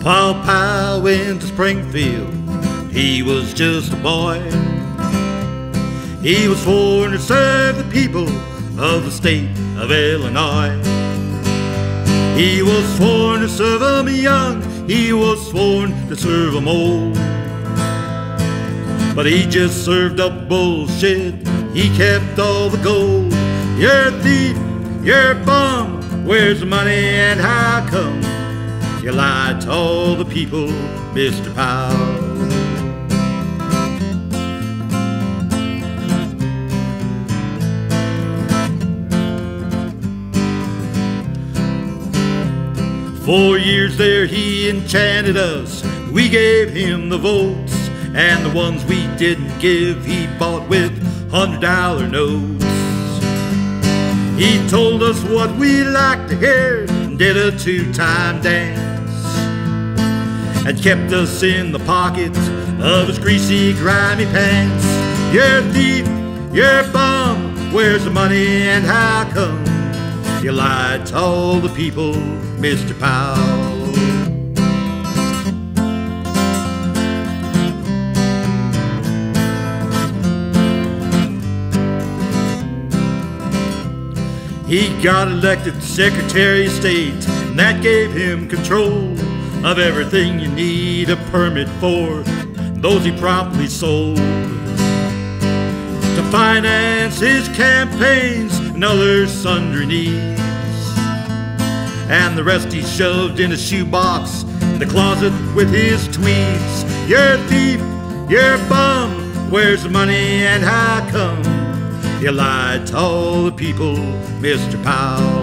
While Powell went to Springfield, he was just a boy. He was sworn to serve the people of the state of Illinois. He was sworn to serve 'em young, he was sworn to serve 'em old. But he just served up bullshit, he kept all the gold. You're a thief, you're a bum, where's the money and how come you lied to all the people, Mr. Powell? For years there he enchanted us, we gave him the votes, and the ones we didn't give he bought with $100 notes. He told us what we liked to hear and did a two-time dance, and kept us in the pocket of his greasy, grimy pants. You're a thief, you're a bum, where's the money and how come you lied to all the people, Mr. Powell? He got elected Secretary of State, and that gave him control of everything you need a permit for, those he promptly sold to finance his campaigns and other sundry needs. And the rest he shoved in a shoebox in the closet with his tweeds. You're a thief, you're a bum, where's the money and how come you lied to all the people, Mr. Powell?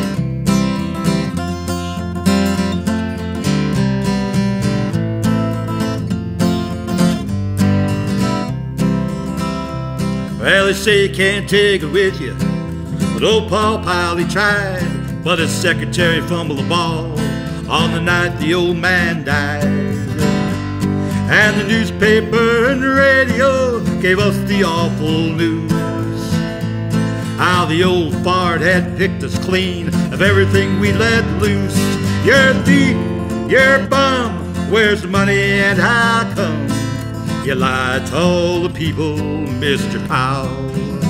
Well, they say you can't take it with you, but old Paul Powell, he tried. But his secretary fumbled the ball on the night the old man died. And the newspaper and the radio gave us the awful news, how the old fart had picked us clean of everything we let loose. You're a thief, you're a bum, where's the money and how come you lied to all the people, Mr. Powell?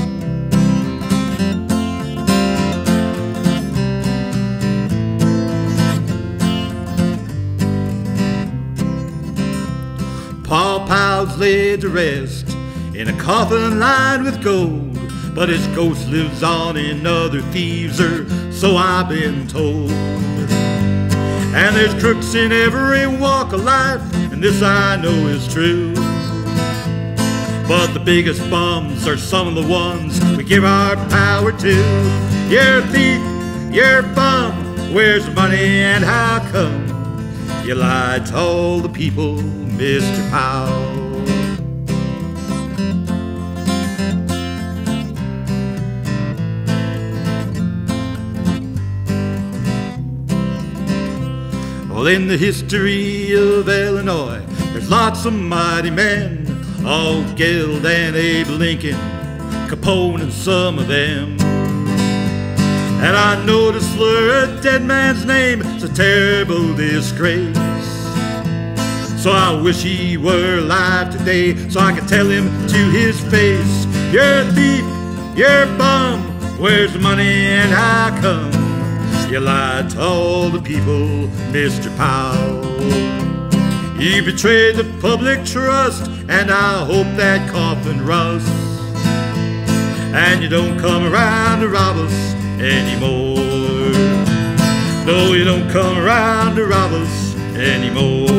Paul Powell's laid to rest in a coffin lined with gold, but his ghost lives on in other thieves, or so I've been told. And there's crooks in every walk of life, and this I know is true. But the biggest bums are some of the ones we give our power to. You're a thief, you're a bum, where's the money and how come you lied to all the people, Mr. Powell? Well, in the history of Illinois, there's lots of mighty men, all Geld and Abe Lincoln, Capone and some of them. And I know to slur a dead man's name is a terrible disgrace. So I wish he were alive today so I could tell him to his face, you're a thief, you're a bum, where's the money and how come you lied to all the people, Mr. Powell? You betrayed the public trust, and I hope that coffin rusts, and you don't come around to rob us anymore. No, you don't come around to rob us anymore.